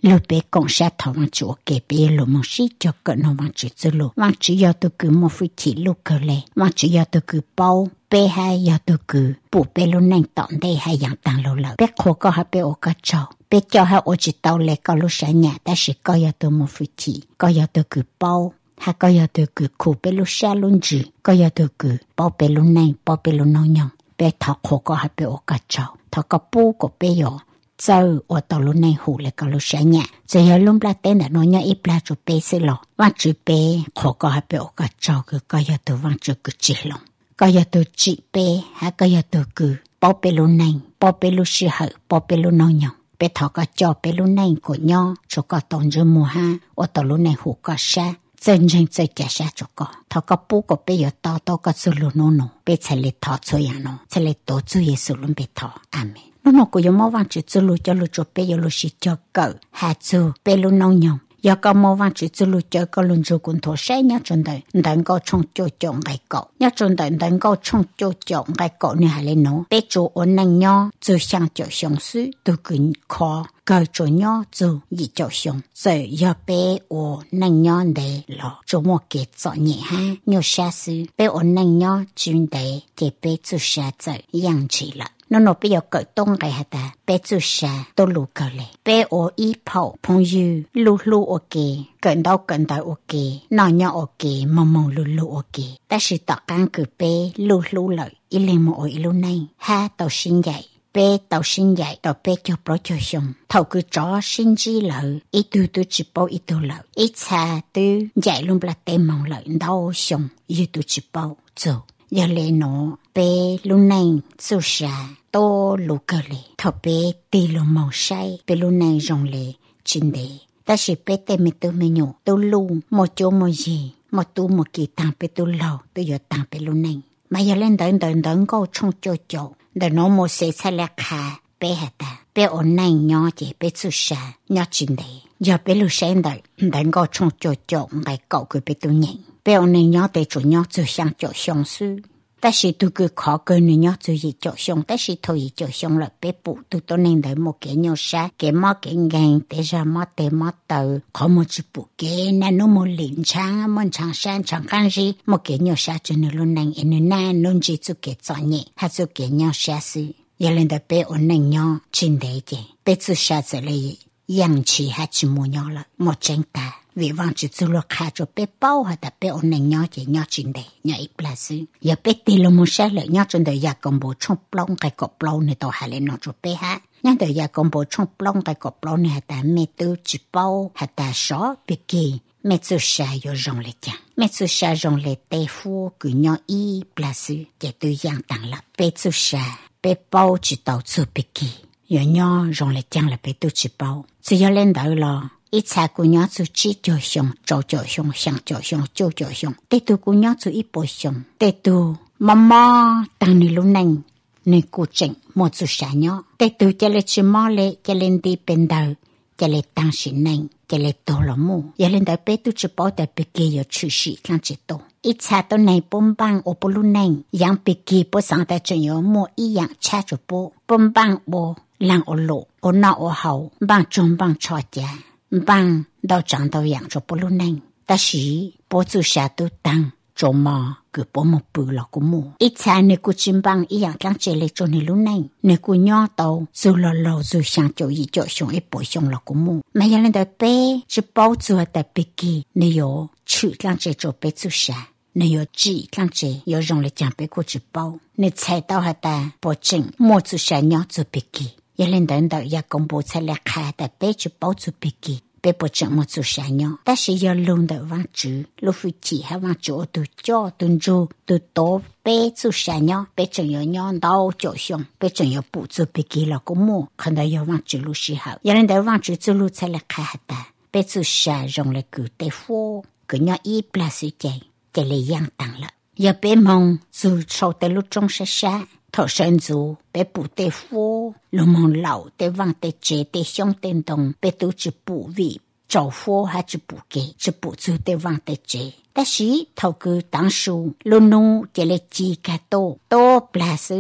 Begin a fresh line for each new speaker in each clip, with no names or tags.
路边讲下头往左给别路蒙西就个那往直走路，往只要都个莫飞起路个嘞，往只要都个包。别还要都个不别路能当的还养当路了，别可个还别我个找，别叫还我知道嘞个路山呀，但是个要都莫飞起，个要都个包。还个要得个苦别路下轮子，个要得个包别路内，包别路农样，别讨苦个还别我个找，讨个不个别哟，走我到路内湖来个路山呀，只要弄不来的农样一不来就别死了，往这边苦个还别我个找个要得往这个接龙，个要得这边还个要得个包别路内，包别路适合，包别路农样。别讨个叫别路内个样，就个当着木哈，我到路内湖个山。真正在家下这个，他个不个别要到个走路弄，别才来逃出样弄，才来多做也是轮别逃，阿妹。那个有冇忘记走路叫路做别有路是叫狗，还做别路弄样。要个冇忘记走路叫个轮做滚头山要真的能够冲就爱狗，要真的能够冲就爱狗你还来弄，别做我能样就想就相思都跟靠。个做样做一就凶，所以要被我能样的了，做么给做你哈，有啥事被我能样军的给被做啥子养起了。那不要搞东个的，别做啥都录个嘞。别我一跑朋友录我给，跟到我给，那样我给，忙录我给。但是到刚个别录了，一零么我一路内，哈到新界。别到新界到别叫不就凶，头个找新之楼，一度都只包一度楼，一查都在弄不了地毛了，闹凶，一度只包走，要来拿别路内做啥多路个嘞，特别地路毛晒，别路内用嘞真的，但是别地没都没有，都路没做没嘢，没都没给当别都老都要当别路内，嘛要来等个冲就。的那么谁才来看别的，别我能样子别做啥，要真的，要别路山的，能够冲就爱搞个别多人，别我能样的做样就想就相思，但是都个考个人样做一就相，但是头一就相了，别不都能的莫给鸟啥，给毛给人，但是毛得毛豆，可么就不给，那那么林场，么长山长干是莫给鸟啥，就那路能，因那农机就给做呢，还就给鸟啥事，也能得别我能样真的的，别做啥子嘞，养起还去莫鸟了，莫真的。为忘记走路看着被包下的被我能鸟的鸟真的鸟一不来事，也被地了么晒了鸟真的也根本冲不拢个个不拢你都还来弄着被哈，鸟的也根本冲不拢个个不拢你还得没都只包还得少别给，没做啥要用来讲，没做啥用来对付个鸟一不来事，也都样当了，别做啥被包知道做别给，有鸟用来讲了别都只包，只要领导了。一查姑娘做鸡叫凶，早叫凶，想叫凶，就叫凶。得到姑娘做一波凶，得到妈妈当你路能，你顾正莫做啥鸟。得到家里去买嘞，家里的变到，家里当时能，家里多了么？家里的别都去包的别给要出事，看知道。一查到你崩棒，我不路能，养别给不上的只有么一样掐住波，崩棒我让我落，我闹我好，帮中帮吵架。帮到长到养着不路能，但是不做啥都当做嘛，个不么不了个么？一查你个金帮一样讲这里做你路能，你个鸟到做了老就想就一脚熊一波熊了个么？没有人的背是包做的别给，你有去讲这做别做啥？你有记讲这要用来讲别个去包，你猜到还的保证莫做啥鸟做别给。也能等到也公布出来看的别去包做别给，别不怎么做啥样，但是要弄的往住，路飞机还往住都叫都住都多别做啥样，别真要养到脚上，别真要不做别给了个么，看到要往住路时候，也能到往住走路出来看的，别做啥用来够得火，够鸟一不来时间，这里养当了，要别忙做朝的路中是啥。头身族别不得火，路蒙老得往得接得相电动，别都是不为着火还是不给，是不做得往得接。但是头个当初路农这里几个多不来事，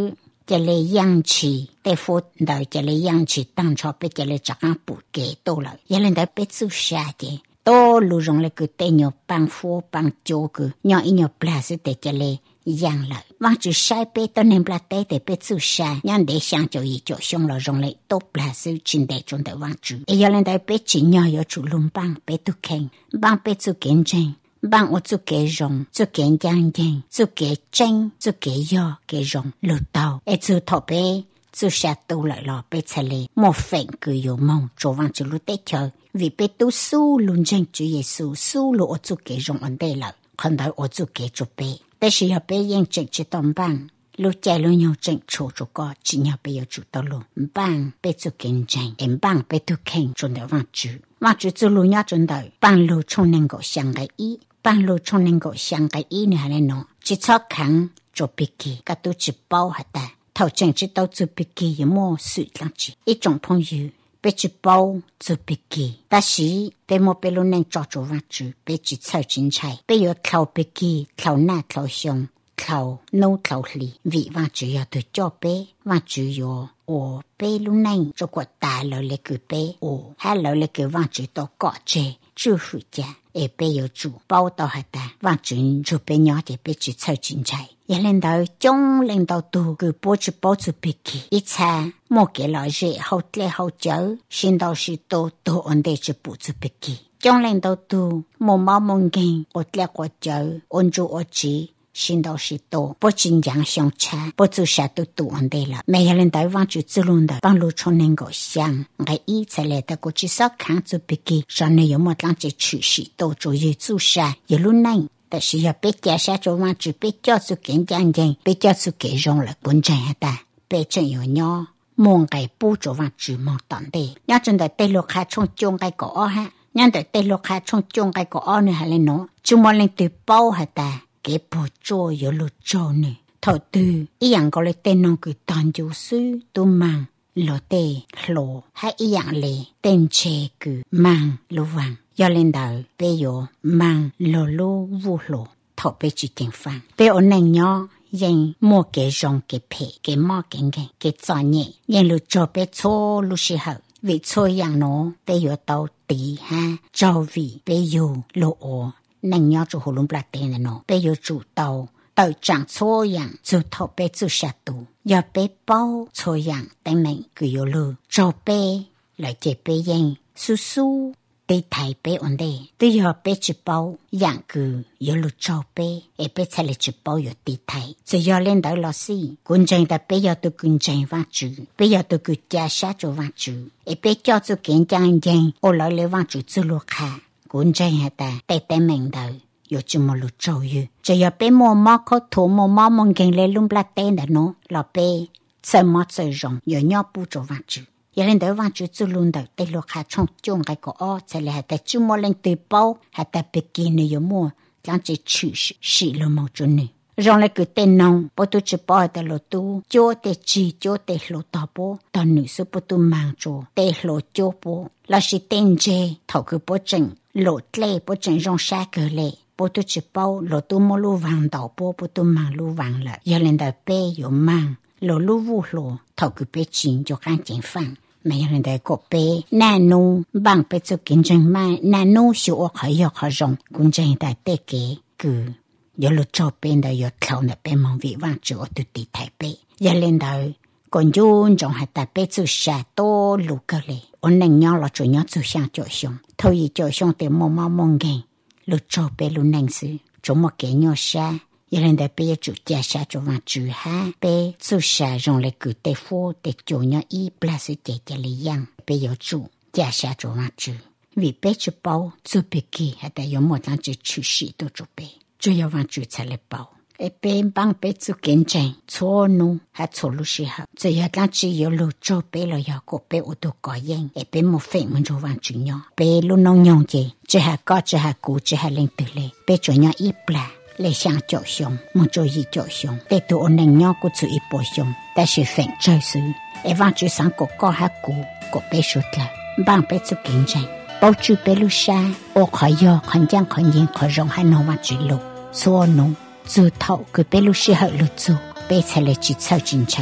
这里氧气对付到这里氧气当初被这里这样不给到了，也能得被做下的。多路上那个带鸟帮扶帮救个，鸟一鸟不是在这里养了，往住晒被都能不带的被做晒，鸟得想就一脚上了上来，都不是真的中的往住，也能得被只鸟要住龙帮被都看，帮被做见证。帮我做给容，做给养人，做给真，做给药给容，路到，一做头背，做下都来了，被出来，莫分个有梦，做完就路得条，为被都苏论证主耶稣，苏路我做给容安得了，看到我做给做背，但是要被认证去当帮。路在路有正处做个，只要被要做到路，唔帮被做见证，唔帮被都看中的望住，望住做路要中到，帮路从能够相个一。帮路从能够相个一呢，还能喏，只操扛做笔记，个都只包下的，头正知道做笔记有么水两句，一种朋友被只包做笔记，但是被莫被路能抓住望住，被只操精彩，被要靠笔记，靠那靠上，靠努靠里，为望住要对照背，望住要。我被路能做过大了那个背，我还了那个望住到高阶祝福家。也被有主报道下的，望准就被鸟的被去凑精彩，也领导中领导多个波子包住笔记，一餐莫给老热好来好久，先到是多安得去补住笔记，中领导多莫毛蒙根，我来过久，按住我知。先到是多，不尽量相差，不做啥都多安得了。每个人都望住自论的，帮路从能够想，我一才来的过去少看做笔记，上面有么当这趋势，都注意做啥，一路能。但是要被加下做望住，被叫做更讲人，被叫做给容了，滚正下的，被真有鸟，忙个不做望住忙当的，要真的对路开从中个个哈，要的对路开从中个个呢还来喏，就莫能对包下的。给不做有路做呢，头对一样个嘞，电脑个当就书都忙，落地落还一样嘞，电车个忙路完，要领导被有忙路无路，头被去点饭，被我能样人莫给容给赔给莫给作业，人路做被错路时候。为错样喏，被有到底哈，周围被有路哦。能要做喉咙不拉电的喏，被有主到长错样，就头被做下度，要被包错样，等明佢有路做被来接被人，叔叔对台北安的都要被只包样个有路做被，也被出来只包有地台，只要领导老师，观众的被要都观众望住，被要都个家下做望住，也被叫做更讲人，我来来望住走路看。观众下的带明头有这么路遭遇，只要被莫马可图莫马蒙跟来弄不拉带的喏，老被怎么最容有鸟不做望住，有人都望住走路的对路还从中个个哦，才来还得这么人对包，还得别给你有么，让这趋势是了么着呢？让那个电脑不都只包的路多，就得只就得路大波，但女士不都忙着得路就波，那是电车头个不正。路累不正用啥个嘞？不都只包路都没路完到波，不都忙路完了。有人的背有忙，路无路，头个背紧就赶紧放。没有人的个背难弄，忙背做竞争慢，难弄小我还要好用，公正的得给个有路照边的有跳那边忙为望住我都地台北。有人的公众仲还特别做啥多路个嘞？我能养了就要做想就想，头一就想得毛蒙个，路照被路能是，怎么给鸟啥？有人在被住家下就往住哈，被做啥用来个对付的就鸟一不是姐姐里样，被有住家下就往住，为被住包做笔记，还得有么当子趋势都做背，就要往住才来包。一边帮被做见证，错弄还错路时候，只要当只有路做背了要个背我都改应，一边莫费们就往住鸟，背路弄用的，只还高只还高只还领得嘞，背住鸟一不来。来想叫凶，莫做一叫凶，得到我能鸟个做一波凶，但是反正是，一往就上个高还高，个背说了，帮背做见证，保住背路山，我可要看见看见可容还能往住路，错弄。做头个背路时候路做，背出来去凑进菜，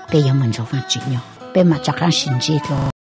bây giờ mình cho phát triển nhau bây mà chắc chắn xin gì rồi